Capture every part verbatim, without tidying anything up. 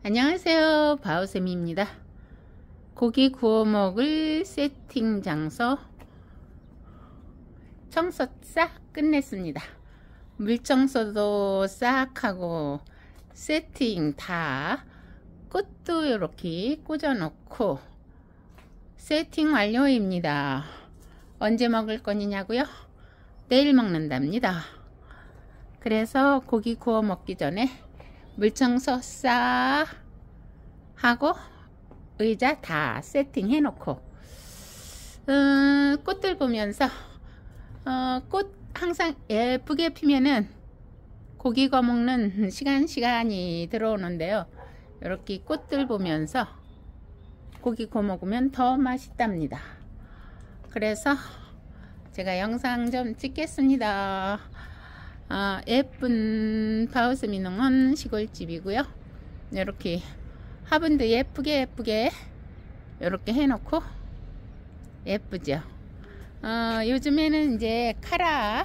안녕하세요, 바오쌤입니다. 고기 구워 먹을 세팅 장소 청소 싹 끝냈습니다. 물청소도 싹 하고 세팅 다, 꽃도 이렇게 꽂아 놓고 세팅 완료입니다. 언제 먹을 거냐고요? 내일 먹는답니다. 그래서 고기 구워 먹기 전에 물청소 싹 하고 의자 다 세팅해 놓고 음, 꽃들 보면서 어, 꽃 항상 예쁘게 피면은 고기 구워 먹는 시간 시간이 들어오는데요. 이렇게 꽃들 보면서 고기 구워 먹으면 더 맛있답니다. 그래서 제가 영상 좀 찍겠습니다. 아, 예쁜 바오쌤이 농원 시골집이고요. 이렇게 화분도 예쁘게 예쁘게 이렇게 해놓고 예쁘죠. 어, 요즘에는 이제 카라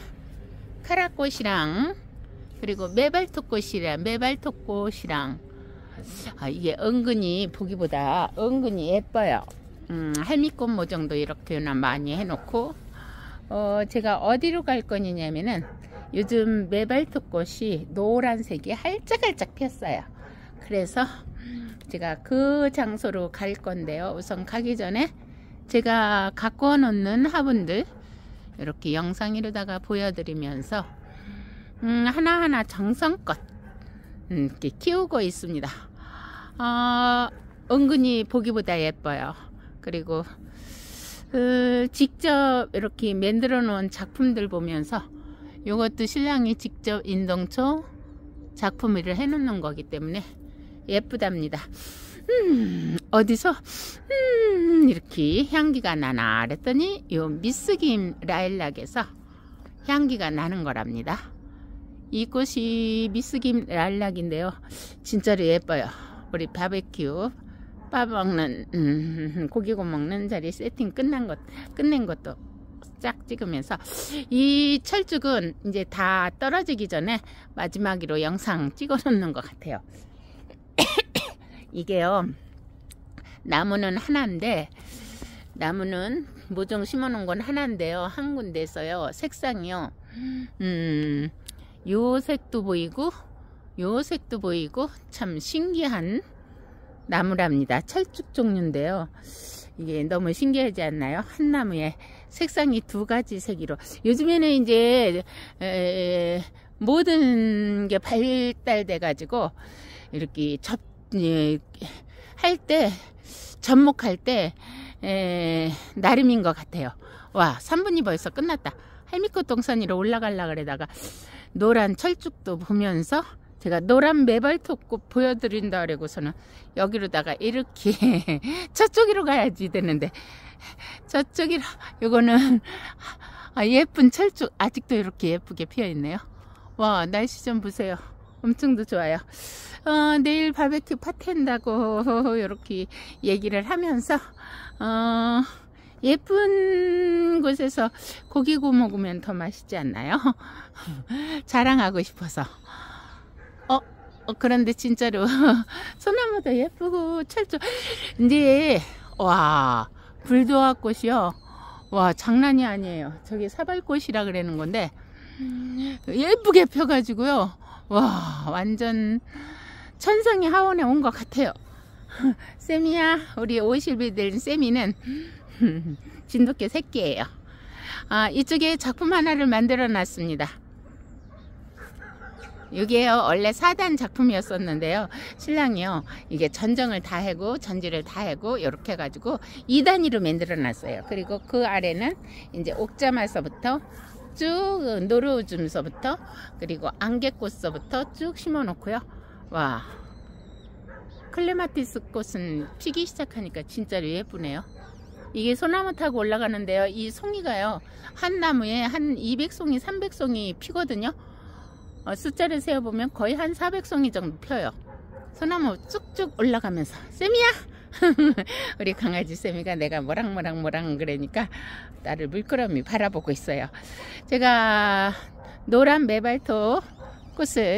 카라꽃이랑 그리고 메발톱꽃이랑 메발톱꽃이랑 아, 이게 은근히 보기보다 은근히 예뻐요. 음, 할미꽃 모종도 이렇게나 많이 해놓고 어, 제가 어디로 갈 거냐면은 요즘 메발톱꽃이 노란색이 활짝활짝 폈어요. 그래서 제가 그 장소로 갈 건데요. 우선 가기 전에 제가 갖고 놓는 화분들 이렇게 영상으로다가 보여드리면서 음, 하나하나 정성껏 음, 이렇게 키우고 있습니다. 어, 은근히 보기보다 예뻐요. 그리고 그 직접 이렇게 만들어 놓은 작품들 보면서 이것도 신랑이 직접 인동초 작품을 해놓는 거기 때문에 예쁘답니다. 음, 어디서 음, 이렇게 향기가 나나 그랬더니 요 미스김 라일락에서 향기가 나는 거랍니다. 이 꽃이 미스김 라일락인데요. 진짜로 예뻐요. 우리 바베큐 빠먹는 음, 고기 구워 먹는 자리 세팅 끝난 것 끝낸 것도 쫙 찍으면서 이 철쭉은 이제 다 떨어지기 전에 마지막으로 영상 찍어 놓는 것 같아요. 이게요, 나무는 하나인데 나무는 모종 심어 놓은 건 하나인데요, 한 군데서요 색상이요 음, 요 색도 보이고 요 색도 보이고 참 신기한 나무랍니다. 철쭉 종류인데요. 이게 너무 신기하지 않나요? 한 나무에 색상이 두 가지 색으로. 요즘에는 이제 에, 모든 게 발달돼 가지고 이렇게 접 할 때 접목할 때 에, 나름인 것 같아요. 와, 삼 분이 벌써 끝났다. 할미꽃 동산으로 올라가려고 그러다가 노란 철쭉도 보면서 제가 노란 메발톱꽃 보여드린다 그러고서는 여기로다가 이렇게 저쪽으로 가야지 되는데 저쪽으로 요거는 아, 예쁜 철쭉 아직도 이렇게 예쁘게 피어 있네요. 와, 날씨 좀 보세요. 엄청 더 좋아요. 어, 내일 바베큐 파티 한다고 이렇게 얘기를 하면서 어, 예쁜 곳에서 고기 구워 먹으면 더 맛있지 않나요? 자랑하고 싶어서. 어, 어 그런데 진짜로 소나무도 예쁘고 철쭉 이제 와, 불도화꽃이요. 와, 장난이 아니에요. 저기 사발꽃이라 그러는 건데 예쁘게 펴가지고요. 와, 완전 천상의 하원에 온 것 같아요. 쌤이야, 우리 오실비 된 쌤이는 진돗개 새끼예요. 아, 이쪽에 작품 하나를 만들어 놨습니다. 이게요, 원래 사 단 작품이었었는데요. 신랑이요, 이게 전정을 다 하고 전지를 다 하고 이렇게 해가지고 이 단위로 만들어 놨어요. 그리고 그 아래는 이제 옥자마서부터 쭉 노루줌서부터 그리고 안개꽃서부터 쭉 심어 놓고요. 와, 클레마티스 꽃은 피기 시작하니까 진짜로 예쁘네요. 이게 소나무 타고 올라가는데요, 이 송이가요 한 나무에 한 이백 송이 삼백 송이 피거든요. 어, 숫자를 세어보면 거의 한 사백 송이 정도 펴요. 소나무 쭉쭉 올라가면서 쌤이야 우리 강아지 쌤이가 내가 뭐랑뭐랑 뭐랑 그러니까 나를 물끄러미 바라보고 있어요. 제가 노란 메발톱 꽃을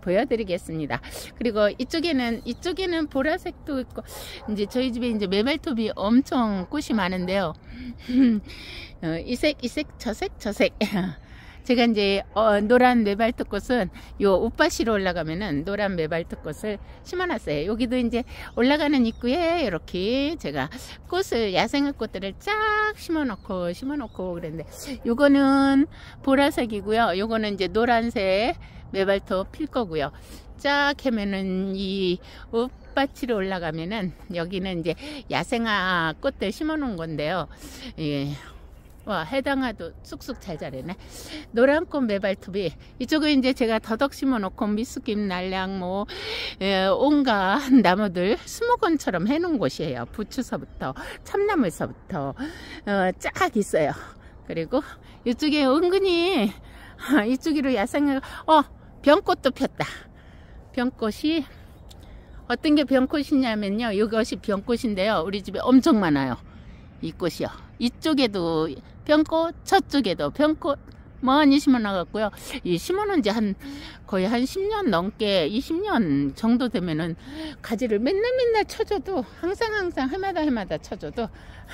보여드리겠습니다. 그리고 이쪽에는 이쪽에는 보라색도 있고 이제 저희 집에 이제 메발톱이 엄청 꽃이 많은데요. 어, 이색 이색 저색 저색. 제가 이제 어, 노란 메발톱꽃은 요 옷밭으로 올라가면은 노란 메발톱꽃을 심어놨어요. 여기도 이제 올라가는 입구에 이렇게 제가 꽃을 야생의 꽃들을 쫙 심어놓고 심어놓고 그랬는데 요거는 보라색이고요. 요거는 이제 노란색 메발톱 필 거고요. 쫙 하면은 이 옷밭으로 올라가면은 여기는 이제 야생화 꽃들 심어놓은 건데요. 예. 와, 해당화도 쑥쑥 잘 자라네. 노란꽃 메발톱이 이쪽은 이제 제가 더덕 심어놓고 미숫김, 날량 뭐 에, 온갖 나무들 수목원처럼 해놓은 곳이에요. 부추서부터 참나물서부터 어, 쫙 있어요. 그리고 이쪽에 은근히 이쪽으로 야생화 어 병꽃도 폈다. 병꽃이 어떤 게 병꽃이냐면요. 이것이 병꽃인데요. 우리 집에 엄청 많아요. 이 꽃이요. 이쪽에도 병꽃, 저쪽에도 병꽃 많이 심어놔갖고요. 이 심어놓은 지 한 거의 한 십 년 넘게 이십 년 정도 되면은 가지를 맨날 맨날 쳐줘도 항상 항상 해마다 해마다 쳐줘도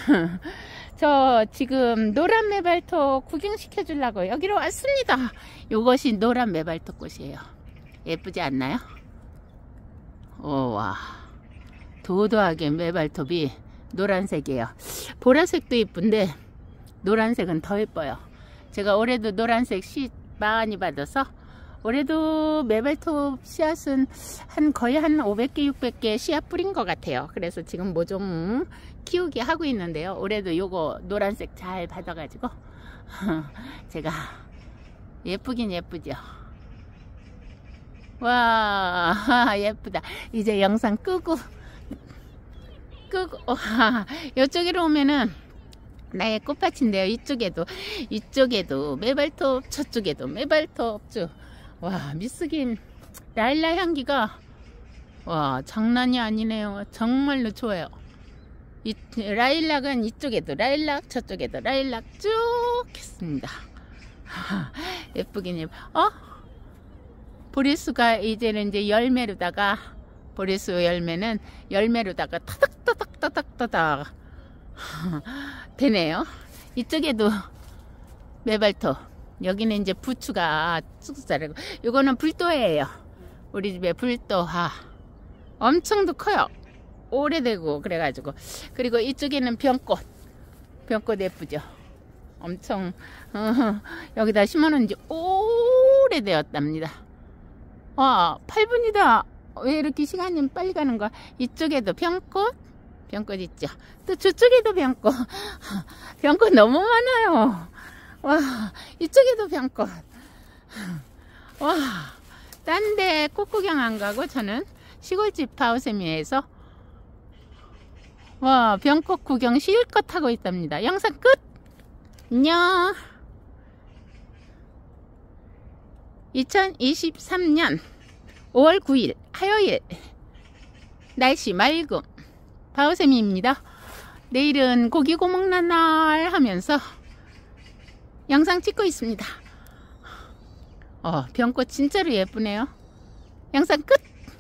저 지금 노란 메발톱 구경시켜 주려고 여기로 왔습니다. 이것이 노란 메발톱 꽃이에요. 예쁘지 않나요? 오와 도도하게 메발톱이 노란색이에요. 보라색도 예쁜데 노란색은 더 예뻐요. 제가 올해도 노란색 씨 많이 받아서 올해도 메발톱 씨앗은 한 거의 한 오백 개 육백 개 씨앗 뿌린 것 같아요. 그래서 지금 뭐 좀 키우기 하고 있는데요. 올해도 요거 노란색 잘 받아가지고 제가 예쁘긴 예쁘죠. 와 예쁘다. 이제 영상 끄고 끄고 이쪽으로 오면은 나의 꽃밭인데요. 이쪽에도 이쪽에도 메발톱, 저쪽에도 메발톱 쭉. 와 미스김 라일락 향기가 와 장난이 아니네요. 정말로 좋아요. 이 라일락은 이쪽에도 라일락, 저쪽에도 라일락 쭉 했습니다. 예쁘긴 예뻐. 어? 보리수가 이제는 이제 열매로다가 보리수 열매는 열매로다가 타닥타닥타닥타닥 되네요. 이쪽에도 메발톱, 여기는 이제 부추가 쑥쑥 자라고, 이거는 불도예요. 우리 집에 불도화 엄청도 커요. 오래되고 그래가지고. 그리고 이쪽에는 병꽃, 병꽃 예쁘죠. 엄청 어, 여기다 심어놓은 지 오래되었답니다. 와 팔 분이다. 왜 이렇게 시간이 빨리 가는 거야. 이쪽에도 병꽃, 병꽃 있죠. 또 저쪽에도 병꽃. 병꽃 너무 많아요. 와 이쪽에도 병꽃. 와 딴 데 꽃구경 안 가고 저는 시골집 파우세미에서 와 병꽃 구경 실컷 하고 있답니다. 영상 끝. 안녕. 이천이십삼 년 오월 구일 화요일 날씨 맑음 파우세미입니다. 내일은 고기 고먹는 날 하면서 영상 찍고 있습니다. 어, 병꽃 진짜로 예쁘네요. 영상 끝.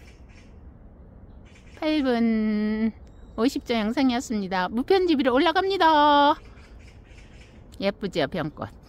팔 분 오십 초 영상이었습니다. 무편집으로 올라갑니다. 예쁘죠 병꽃.